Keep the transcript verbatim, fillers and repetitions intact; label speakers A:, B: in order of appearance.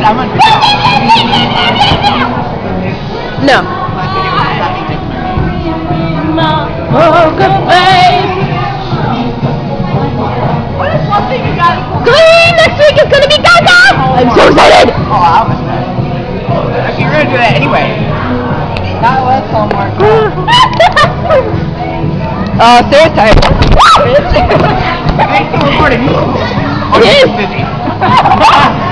A: I'm on
B: No. Poker face.
A: What is one thing you got?
B: Glee, next week is gonna be Gaga. I'm so excited.
A: Oh, I was Actually, you're gonna do that anyway. Not less homework.
B: Uh, Sarah's tired.
A: Hey, still recording.
B: It is.
A: Busy.